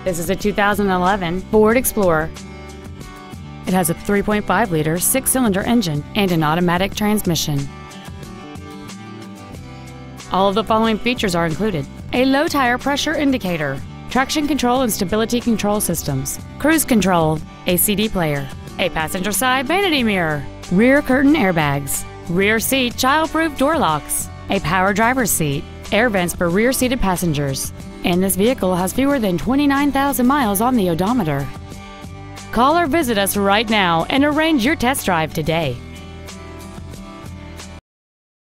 This is a 2011 Ford Explorer. It has a 3.5-liter 6-cylinder engine and an automatic transmission. All of the following features are included: a low tire pressure indicator, traction control and stability control systems, cruise control, a CD player, a passenger side vanity mirror, rear curtain airbags, rear seat child-proof door locks, a power driver's seat, air vents for rear-seated passengers, and this vehicle has fewer than 29,000 miles on the odometer. Call or visit us right now and arrange your test drive today.